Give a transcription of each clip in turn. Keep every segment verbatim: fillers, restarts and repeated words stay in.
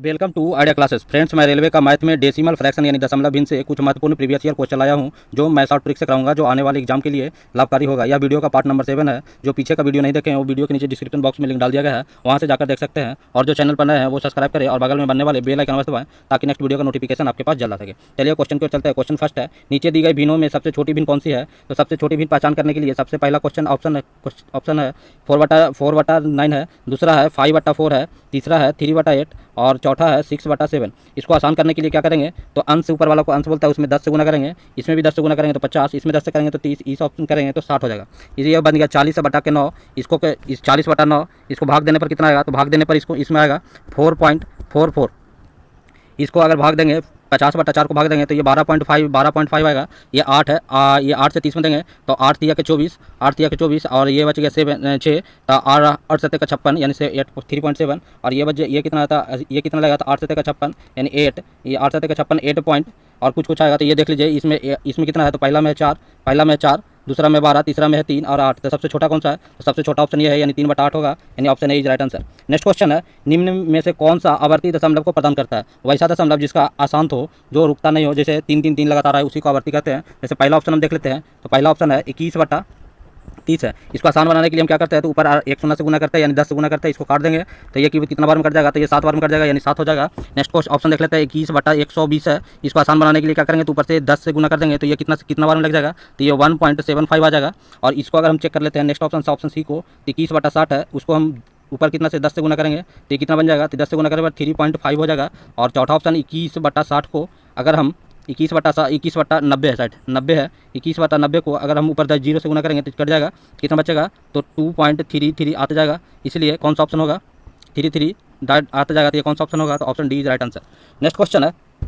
Welcome to Idea Classes. Friends, मैं railway का math में डेसिमल फ्रैक्शन यानी दशमलव भिन्न से कुछ महत्वपूर्ण प्रीवियस ईयर क्वेश्चन लाया हूं, जो मैं शॉर्ट ट्रिक से कराऊंगा, जो आने वाले एग्जाम के लिए लाभकारी होगा। यह वीडियो का पार्ट नंबर सेवन है। जो पीछे का वीडियो नहीं देखे हैं वो वीडियो के नीचे डिस्क्रिप्शन बॉक्स में लिंक डाल दिया गया है, वहाँ से जाकर देख सकते हैं। और जो चैनल पर नए हैं वो सब्सक्राइब करें और बगल में बनने वाले बेल आइकन दबाएं, ताकि नेक्स्ट वीडियो का नोटिफिकेशन आपके पास जल्द आ सके। चलिए क्वेश्चन को चलते हैं। क्वेश्चन फर्स्ट है, नीचे दी गई भिन्नों में सबसे छोटी भिन्न कौन सी है? तो सबसे छोटी भिन्न पहचान करने के लिए सबसे पहला क्वेश्चन ऑप्शन ऑप्शन है फोर बटा फोर बटा नाइन है, दूसरा है फाइव बटा फोर है, तीसरा है थ्री बटा एट और चौथा है सिक्स बटा सेवन। इसको आसान करने के लिए क्या करेंगे, तो अंश ऊपर वाला को अंश बोलता है उसमें दस से गुना करेंगे, इसमें भी दस से गुना करेंगे तो पचास, इसमें दस से करेंगे तो तीस, इस ऑप्शन करेंगे तो साठ हो जाएगा। ये बन गया चालीस बटा के नौ। इसको इस चालीस बटा नौ इसको भाग देने पर कितना आएगा? तो भाग देने पर इसको इसमें आएगा फोर पॉइंट फोर फोर। इसको अगर भाग देंगे पचास बटा चार को भाग देंगे तो ये बारह पॉइंट फाइव बारह पॉइंट फाइव आएगा। ये आठ है, आ, ये आठ से तीस में देंगे तो आठ तिया के चौबीस, आठ तिया के चौबीस और ये बच गया सेवन छः, तो आठ आठ सत्तर का छप्पन यानी से एट थ्री पॉइंट सेवन। और ये बच ये कितना था, ये कितना लगेगा? तो आठ सत्तर का छप्पन यानी एट, ये आठ सत्तर का छप्पन एट पॉइंट और कुछ कुछ आएगा। तो ये देख लीजिए इसमें इसमें कितना है, तो पहला में है चार, पहला में चार, दूसरा में बारह, तीसरा में है तीन और आठ। तो सबसे छोटा कौन सा है? तो सबसे छोटा ऑप्शन ये है, यानी तीन बटा आठ होगा, यानी option A is right answer. Next question है, निम्न में से कौन सा आवर्ती दशमलव को प्रदान करता है? वैसा दशमलव जिसका आशांत हो, जो रुकता नहीं हो, जैसे तीन तीन तीन लगातार है, उसी को आवर्ती कहते हैं। जैसे पहला ऑप्शन हम देख लेते हैं, तो पहला ऑप्शन है इक्कीस बटा तीस है। इसको आसान बनाने के लिए हम क्या करते हैं, तो ऊपर एक शून्य से गुना करते हैं यानी दस से गुना करते हैं, इसको काट देंगे तो ये कितना बार में कट जाएगा? तो ये सात बार में कट जाएगा, यानी सात हो जाएगा। नेक्स्ट क्वेश्चन ऑप्शन देख लेते हैं, इक्कीस बटा एक सौ बीस है। इसको आसान बनाने के लिए क्या करेंगे, तो ऊपर से दस से गुना कर देंगे तो ये कितना कितना बार में लग जाएगा? तो ये वन पॉइंट सेवन फाइव आ जाएगा। और इसको अगर हम चेक कर लेते हैं नेक्स्ट ऑप्शन ऑप्शन सी को, इक्कीस बटा साठ है, उसको हम ऊपर कितना से दस से गुना करेंगे तो ये कितना बन जाएगा? तो दस से गुना करेंगे थ्री पॉइंट फाइव हो जाएगा। और चौथा ऑप्शन इक्कीस बटा साठ को अगर हम इक्कीस बटा सा इक्कीस बटा नब्बे है, साइड नब्बे है, इक्कीस बटा नब्बे को अगर हम ऊपर दस जीरो से गुना करेंगे तो कट जाएगा, कितना बचेगा? तो टू पॉइंट थ्री थ्री आता जाएगा। इसलिए कौन सा ऑप्शन होगा? थ्री थ्री डाट आता जाएगा, तो ये कौन सा ऑप्शन होगा? तो option D is right answer. Next question है,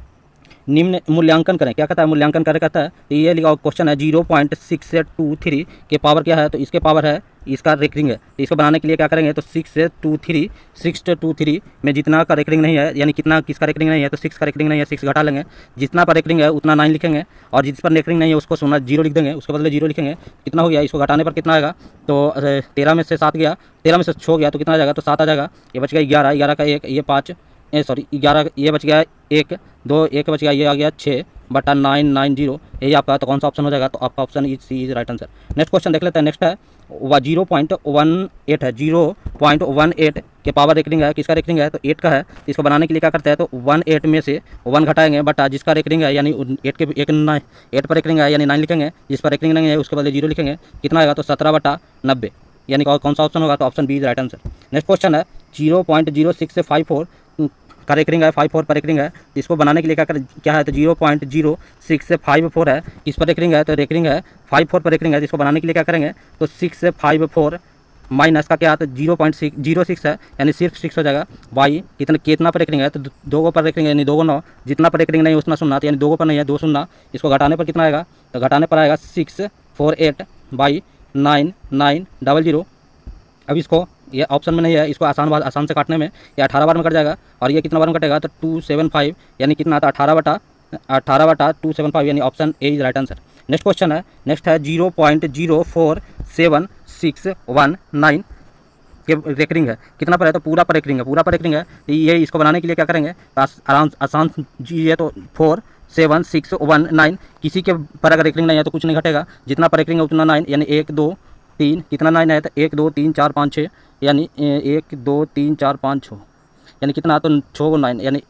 निम्न मूल्यांकन करें। क्या कहता है? मूल्यांकन करें कहता है, तो ये लिखा क्वेश्चन है जीरो पॉइंट सिक्स से टू थ्री के पावर क्या है? तो इसके पावर है इसका रेकरिंग है। तो इसको बनाने के लिए क्या करेंगे, तो सिक्स से टू थ्री सिक्स से टू थ्री में जितना का रेकरिंग नहीं है, यानी कितना किसका रेकरिंग नहीं है, तो सिक्स का रेकरिंग नहीं है, सिक्स घटा लेंगे, जितना पर रेकरिंग है उतना नाइन लिखेंगे और जिस पर रेकरिंग नहीं है उसको सुना जीरो लिख देंगे, उसके बदले जीरो लिखेंगे। कितना हो गया? इसको घटाने पर कितना आएगा? तो तेरह में से सात गया, तेरह में से छः गया तो कितना आ जाएगा? तो सात आ जाएगा। ये बच गया ग्यारह, ग्यारह का एक, ये पाँच, ए सॉरी ग्यारह, ये बच गया एक, दो एक बच गया, ये आ गया छः बटा नाइन नाइन जीरो, यही आपका तो कौन सा ऑप्शन हो जाएगा? तो आपका option is C is right answer. Next question देख लेते हैं। नेक्स्ट है जीरो पॉइंट वन एट है, जीरो पॉइंट वन एट के पावर रेकरिंग है, किसका रेकरिंग है? तो एट का है। इसको बनाने के लिए क्या करते हैं, तो वन एट में से वन घटाएंगे बटा जिसका रेकरिंग है, यानी एट के एक नाइन एट पर रेकरिंग है यानी नाइन लिखेंगे, जिस पर रेकरिंग नहीं है उसके बदले जीरो लिखेंगे। कितना आएगा? तो सत्रह बटा नब्बे, यानी कौन सा ऑप्शन होगा? तो option B is right answer. Next question है, जीरो पॉइंट जीरो सिक्स से फाइव फोर का रेकरिंग है, फाइव फोर पर रेकरिंग है। इसको बनाने के लिए क्या कर क्या है, तो जीरो पॉइंट जीरो सिक्स से फाइव फोर है, इस पर रेकरिंग है, तो रेकरिंग है फाइव फोर पर रेकरिंग है। इसको बनाने के लिए क्या करेंगे, तो सिक्स से फाइव फोर माइनस का क्या है, तो zero point six zero six है, यानी सिर्फ सिक्स हो जाएगा। वाई कितना कितना पर रेकरिंग है, तो दो गो पर रेकरिंग है, यानी दो गो नौ, जितना पर रेकरिंग नहीं उतना सुनना, तो यानी दो गो पर नहीं है, दो सुनना। इसको घटाने पर कितना आएगा, तो घटाने पर आएगा six four eight by nine nine double zero. अब इसको ये ऑप्शन में नहीं है, इसको आसान बार आसान से काटने में ये अठारह बार में कट जाएगा। और ये कितना बार में कटेगा, तो टू सेवन फाइव, यानी कितना आता? अठारह बटा अठारह बटा टू सेवन फाइव, यानी option A is right answer. Next question है, नेक्स्ट है zero point zero four seven six one nine के रेकरिंग है, कितना पर है? तो पूरा पर रेकरिंग है, पूरा पर रेकरिंग है। ये इसको बनाने के लिए क्या करेंगे, आराम आसान जी है, तो four seven six one nine, किसी के पर अगर रेकरिंग नहीं है तो कुछ नहीं घटेगा, जितना पर रेकरिंग है उतना नाइन, यानी एक दो तीन, कितना नाइन है? तो एक दो तीन चार पाँच छः, यानी एक दो तीन चार पाँच छः, यानी कितना? तो छः को नाइन, यानी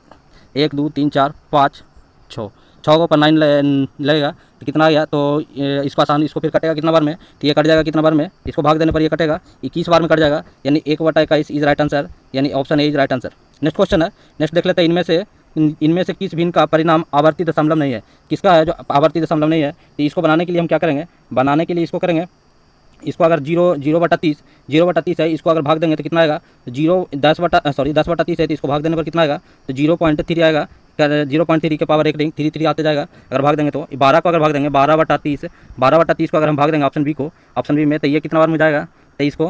एक दो तीन चार पाँच छः, छः को पर नाइन लगेगा तो कितना आ गया? तो इसको आसान इसको फिर कटेगा कितना बार में, तो ये कट जाएगा कितना बार में, इसको भाग देने पर ये कटेगा इक्कीस बार में कट जाएगा, यानी एक बटा इक्कीस इज राइट आंसर, यानी option A is right answer. Next question है, नेक्स्ट देख लेते हैं, इनमें से इनमें से किस भिन्न का परिणाम आवर्ती दशमलव नहीं है? किसका है जो आवर्ती दशमलव नहीं है? तो इसको बनाने के लिए हम क्या करेंगे, बनाने के लिए इसको करेंगे, इसको अगर जीरो जीरो बटा तीस जीरो बटा तीस है, इसको अगर भाग देंगे तो कितना आएगा? जीरो दस बटा सॉरी दस बटा तीस है, तो इसको भाग देने पर कितना आएगा? तो जीरो पॉइंट थ्री आएगा, जीरो पॉइंट थ्री के पावर एक थ्री थ्री आते जाएगा। अगर भाग देंगे तो बारह को अगर भाग देंगे, बारह बटा तीस बारह बटा तीस को अगर हम भाग देंगे ऑप्शन बी को, ऑप्शन बी में, तो ये कितना बार में जाएगा? तो इसको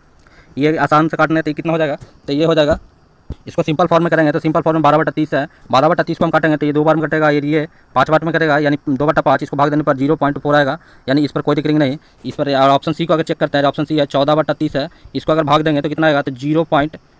ये आसान से काटने तो कितना हो जाएगा, तो ये हो जाएगा इसको सिंपल फॉर्म में करेंगे तो सिंपल फॉर्म में बारह बटा तीस है, बारह बटा तीस को हम काटेंगे तो ये दो बार में कटेगा, ये ये पाँच बार में कटेगा, यानी दो बटा पाँच, इसको भाग देने पर जीरो पॉइंट फोर आएगा, यानी इस पर कोई दिक्कत नहीं। इस पर ऑप्शन सी को अगर चेक करते हैं, ऑप्शन सी है चौदह बटा तीस है, इसको अगर भाग देंगे तो कितना आएगा, तो जीरो पॉइंट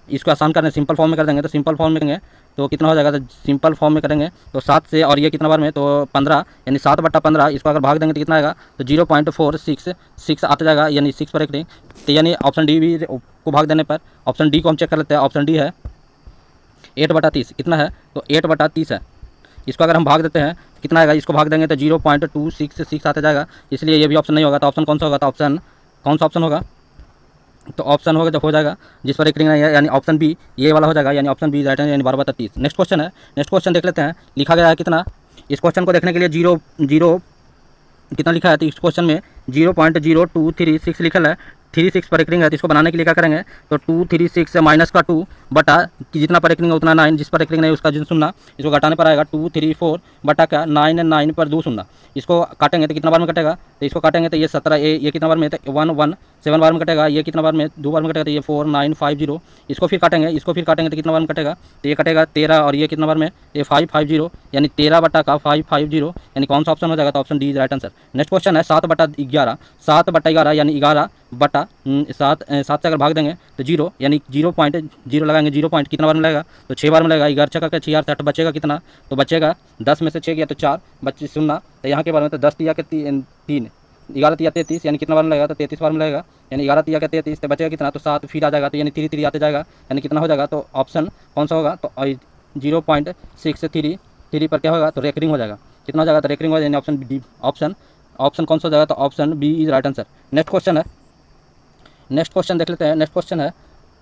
इसको आसान करने सिंपल फॉर्म में कर देंगे तो सिंपल फॉर्म में करेंगे तो कितना हो जाएगा, तो सिंपल फॉर्म में करेंगे तो सात से, और ये कितना बार में, तो पंद्रह, यानी सात बट्टा पंद्रह, इसको अगर भाग देंगे तो कितना आएगा, तो zero point four six six आता जाएगा, यानी सिक्स पर एक, तो यानी ऑप्शन डी भी को भाग देने पर, ऑप्शन डी को हम चेक कर लेते हैं। ऑप्शन डी है एट बटा तीस, कितना है, तो एट बटा तीस है। इसको अगर हम भाग देते हैं कितना आएगा, इसको भाग देंगे तो zero point two six six आता जाएगा, इसलिए ये भी ऑप्शन नहीं होगा। तो ऑप्शन कौन सा होगा, तो ऑप्शन कौन सा ऑप्शन होगा, तो ऑप्शन होगा जब हो जाएगा जिस पर एक रिंग नहीं है, यानी ऑप्शन बी ये वाला हो जाएगा, यानी ऑप्शन बी राइट है, यानी बारह बटा तीस। नेक्स्ट क्वेश्चन है, नेक्स्ट क्वेश्चन देख लेते हैं। लिखा गया है कितना, इस क्वेश्चन को देखने के लिए जीरो जीरो कितना लिखा है, तो इस क्वेश्चन में zero point zero two three six लिखा है, थ्री सिक्स पर एक रिंग है, तो इसको बनाने के लिए क्या करेंगे, तो टू थ्री सिक्स माइनस का टू बटा जितना पर एक रिंग है उतना नाइन, जिस पर एक रिंग नहीं उसका जिन सुनना, इसको घटाने पर आएगा टू थ्री फोर बटा क्या नाइन, नाइन पर दो सुनना। इसको काटेंगे तो कितना बार में कटेगा, तो इसको काटेंगे तो ये सत्रह, ये ये कितना बार में, तो वन वन सेवन बार में कटेगा, ये कितना बार में, दो बार में कटेगा, तो ये फोर नाइन फाइव जीरो। इसको फिर काटेंगे, इसको फिर काटेंगे तो कितना बार में कटेगा, तो ये कटेगा तेरह, और ये कितना बार में, ये फाइव फाइव जीरो, यानी तेरह बटा का फाइव फाइव जीरो, यानी कौन सा ऑप्शन हो जाएगा, तो option D is right answer. Next question है सात बटा ग्यारह, सात बटा ग्यारह यानी ग्यारह बटा सात, सात से अगर भाग देंगे तो जीरो, यानी जीरो पॉइंट जीरो लगाएंगे, जीरो पॉइंट कितना बार में लगेगा, तो छः बार में लगेगा। ग्यारह छः का छः आठ बचेगा कितना, तो बचेगा दस में से छः गया तो चार बच्चे सुनना, तो यहाँ के बारे में तो दस दिया के तीन, ग्यारह तिया तैंतीस, यानी कितना बार में लगेगा, तो तैंतीस बार में लगेगा, यानी ग्यारह तिया के तैंतीस, तो बचेगा कितना, तो सात फिर आ जाएगा, तो यानी थ्री थ्री आते जाएगा, यानी कितना हो जाएगा, तो ऑप्शन कौन सा होगा, तो zero point six three three पर क्या होगा, तो रेकरिंग हो जाएगा, कितना हो जाएगा, तो रेकरिंग हो जाएगा, यानी ऑप्शन डी, ऑप्शन ऑप्शन कौन सा हो जाएगा, तो option B is right answer. Next question है, नेक्स्ट क्वेश्चन देख लेते हैं। नेक्स्ट क्वेश्चन है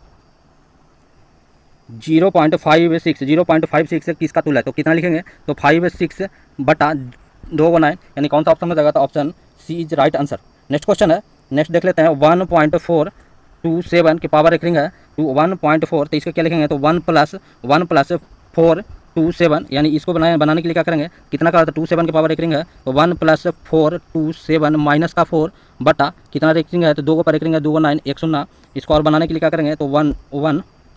zero point five six, zero point five six किसका तुल है, तो कितना लिखेंगे, तो फाइव सिक्स बटा दो वन नाइन, यानी कौन सा ऑप्शन हो जाएगा, तो option C is right answer. Next question है, नेक्स्ट देख लेते हैं। One point four two seven की पावर एक रिंग है, टू वन पॉइंट फोर, तो इसको क्या लिखेंगे, तो one plus one plus four two seven, यानी इसको बनाए बनाने के लिए क्या करेंगे, कितना का, तो टू सेवन के पावर एक रिंग है, तो one plus four two seven minus का फोर बटा कितना एक रिंग है, तो दो को पर एक रिंग है, दो नाइन एक सुनना। इसको और बनाने के लिए क्या करेंगे, तो वन वन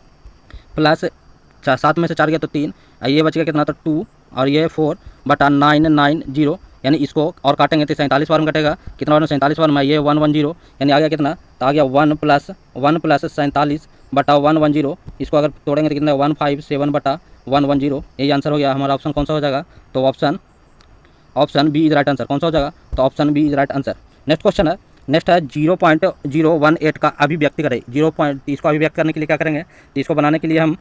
प्लस चार, सात में से चार गया तो तीन, ये बच गया कितना, तो टू, और ये फोर बटा नाइन नाइन जीरो, यानी इसको और काटेंगे तो सैंतालीस बार में कटेगा, कितना बार में, सैंतालीस बार में, ये वन वन जीरो, यानी आ गया कितना, तो आ गया वन प्लस वन प्लस सैंतालीस बटा वन वन जीरो। इसको अगर तोड़ेंगे तो कितना, वन फाइव सेवन बटा वन वन जीरो, यही आंसर हो गया हमारा। ऑप्शन कौन सा हो जाएगा, तो option option B is right answer. कौन सा हो जाएगा, तो option B is right answer. Next question है, नेक्स्ट है zero point zero one eight का अभिव्यक्ति करें। जीरो पॉइंट इसको अभिव्यक्त करने के लिए क्या करेंगे, तो इसको बनाने के लिए हम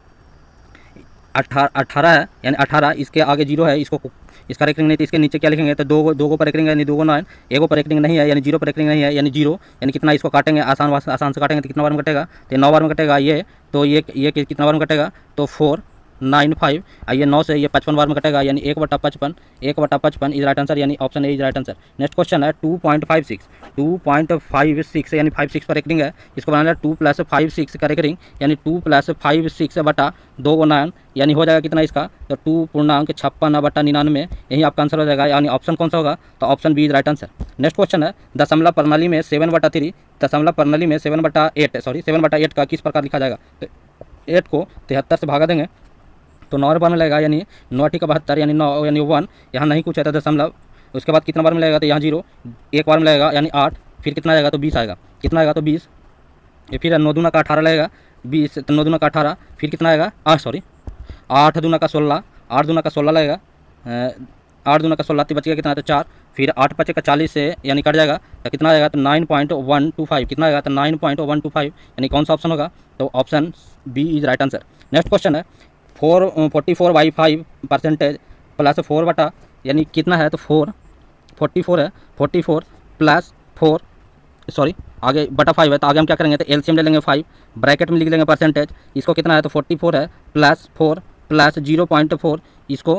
अठारह अठारह है, यानी अठारह, इसके आगे जीरो है, इसको इसका रेकरिंग नहीं, तो इसके नीचे क्या लिखेंगे, तो दो दो को पर रेकरिंग है, यानी दो को नाइन, एक को पर रेकरिंग नहीं है, यानी जीरो पर रेकरिंग नहीं है, यानी जीरो, यानी कितना, इसको काटेंगे आसान आसान से काटेंगे तो कितना बार में कटेगा, तो नौ बार में कटेगा ये, तो ये ये कितना बार में कटेगा, तो फोर नाइन फाइव, ये नौ से ये पचपन बार में कटेगा, यानी एक बटा पचपन, एक बटा पचपन इज राइट आंसर, यानी option A is right answer. Next question है two point five six, two point five six यानी फाइव सिक्स पर रेकरिंग है, इसको बनाना है टू प्लस फाइव सिक्स का रेकरिंग, यानी टू प्लस फाइव सिक्स बटा दो नाइन, यानी हो जाएगा कितना इसका, तो टू पूर्णांक छप्पन बटा निन्यानवे, यही आपका आंसर हो जाएगा, यानी ऑप्शन कौन सा होगा, तो option B is right answer. Next question है दशमलव प्रणाली में सेवन बटा थ्री, दशमलव प्रणाली में सेवन बटा एट सॉरी सेवन बटा एट का किस प्रकार लिखा जाएगा, तो एट को तिहत्तर से भागा देंगे तो नौ बार में लगेगा, यानी नौ ठीक बहत्तर, यानी नौ यानी वन, यहाँ नहीं कुछ है तो दशमलव, उसके बाद कितना बार में लगेगा, तो यहाँ जीरो एक बार में लगेगा, यानी आठ, फिर कितना आएगा, तो बीस आएगा, कितना आएगा, तो बीस, ये फिर नौ दूना का अठारह लगेगा, बीस तो नौ दूना का अठारह, फिर कितना आएगा, आठ सॉरी आठ दूना का सोलह, आठ दूना का सोलह लगेगा, आठ दूना का सोलह, तो बच गया कितना, तो चार, फिर आठ पचे का चालीस से यानी कट जाएगा, तो कितना आएगा, तो nine point one two five, कितना आएगा, तो nine point one two five, यानी कौन सा ऑप्शन होगा, तो option B is right answer. Next question है four forty four by five percentage plus four बटा, यानी कितना है, तो फोर फोर्टी फोर है, forty four plus four sorry आगे बटा फाइव है, तो आगे हम क्या करेंगे, तो एलसीएम ले लेंगे फाइव, ब्रैकेट में लिख लेंगे परसेंटेज, इसको कितना है, तो फोर्टी फोर है plus four plus zero point four, इसको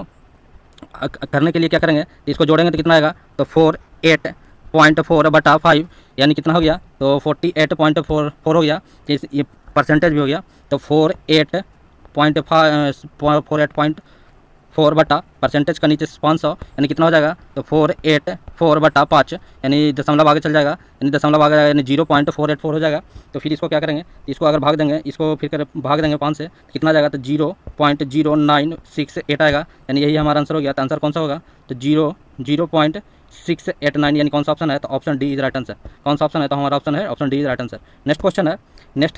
करने के लिए क्या करेंगे, इसको जोड़ेंगे तो कितना आएगा, तो फोर एट पॉइंट फोर बटा फाइव, यानी कितना हो गया, तो forty eight point four four हो गया, ये परसेंटेज भी हो गया, तो four eight point five four eight point four बटा परसेंटेज का नीचे पाँच सौ, यानी कितना हो जाएगा, तो फोर एट फोर बटा पाँच, यानी दशमलव आगे चल जाएगा, यानी दशमलव आगे जाएगा, यानी zero point four eight four हो जाएगा। तो फिर इसको क्या करेंगे, इसको अगर भाग देंगे, इसको फिर कर भाग देंगे पाँच से, तो कितना जाएगा, तो zero point zero nine six eight आएगा, यानी यही हमारा आंसर हो गया। तो आंसर कौन सा होगा, तो zero zero point six eight nine, यानी कौन सा ऑप्शन है, तो option D is right answer. कौन सा ऑप्शन है, तो हमारा ऑप्शन है option D is right answer. Next question है, नेक्स्ट है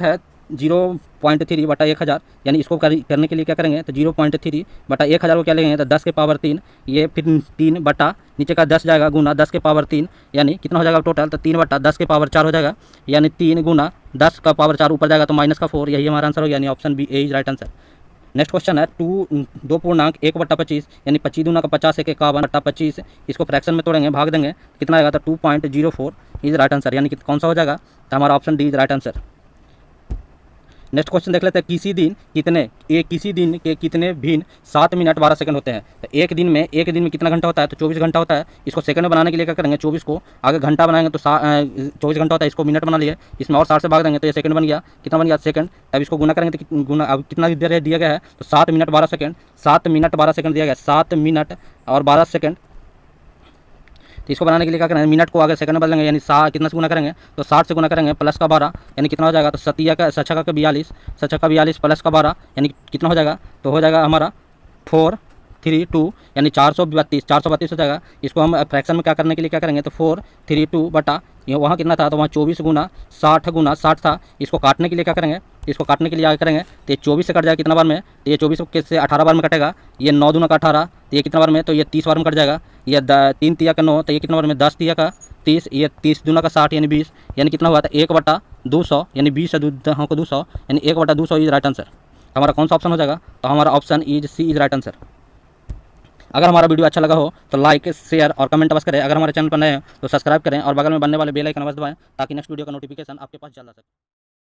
जीरो पॉइंट थ्री बटा एक हज़ार, यानी इसको करने के लिए क्या करेंगे तो जीरो पॉइंट थ्री बटा एक हज़ार को क्या लेंगे तो दस के पावर तीन, ये फिर तीन बटा नीचे का दस जाएगा गुना दस के पावर तीन, यानी कितना हो जाएगा टोटल तो तीन बटा दस के पावर चार हो जाएगा, यानी तीन गुना दस का पावर चार ऊपर जाएगा तो माइनस का फोर, यही हमारा आंसर हो, यानी option B A is right answer. Next question है टू दो पूर्णांक एक बट्टा पच्चीस, यानी पच्चीस दूना का पचास एक इक्यावन बट्टा पच्चीस, इसको फ्रैक्शन में तोड़ेंगे भाग देंगे कितना आएगा तो two point zero four is right answer, यानी कौन सा हो जाएगा तो हमारा option D is right answer. Next question देख लेते हैं, किसी दिन कितने एक किसी दिन के कितने भिन्न सात मिनट बारह सेकंड होते हैं, तो एक दिन में एक दिन में कितना घंटा होता है तो चौबीस घंटा होता है, इसको सेकंड में बनाने के लिए क्या करेंगे चौबीस को आगे घंटा बनाएंगे तो चौबीस घंटा होता है, इसको मिनट बना लिए, इसमें और साठ से भाग देंगे तो ये सेकंड बन गया, कितना बन गया सेकंड, अब इसको गुना करेंगे तो गुना अब कितना देर दिया गया है तो सात मिनट बारह सेकंड, सात मिनट बारह सेकंड दिया गया, सात मिनट और बारह सेकंड, तो इसको बनाने के लिए क्या करेंगे मिनट को आगे सेकंड में बदलेंगे, यानी सा कितना से गुना करेंगे तो साठ से गुना करेंगे प्लस का बारह, यानी कितना हो जाएगा तो सतिया का सछका का बयालीस, सछका का बयालीस प्लस का बारह, यानी कितना हो जाएगा तो हो जाएगा हमारा फोर थ्री टू, यानी चार सौ बत्तीस चार सौ बत्तीस हो जाएगा। इसको हम फ्रैक्शन में क्या करने के लिए क्या करेंगे तो फोर थ्री टू बटा ये वहाँ कितना था तो वहाँ चौबीस गुना साठ गुना साठ था, इसको काटने के लिए क्या करेंगे इसको काटने के लिए आगे करेंगे तो ये चौबीस से कट जाएगा कितना बार में तो ये चौबीस से अठारह बार में कटेगा, ये नौ दूना का अठारह तो ये कितना बार में तो ये तीस बार में कट जाएगा, ये तीन तिया का नौ तो ये कितना बार में दस तिया का तीस, ये तीस दूना का साठ यानी बीस, यानी कितना हुआ था एक बटा दो सौ, यानी बीस से दो को दो सौ, यानी एक बटा दो सौ इज राइट आंसर। हमारा कौन सा ऑप्शन हो जाएगा तो हमारा option is C is right answer. अगर हमारा वीडियो अच्छा लगा हो तो लाइक शेयर और कमेंट अवश्य करें, अगर हमारे चैनल पर नए हैं तो सब्सक्राइब करें और बगल में बनने वाले बेल आइकन अवश्य दबाएं ताकि नेक्स्ट वीडियो का नोटिफिकेशन आपके पास जल्द आ सके।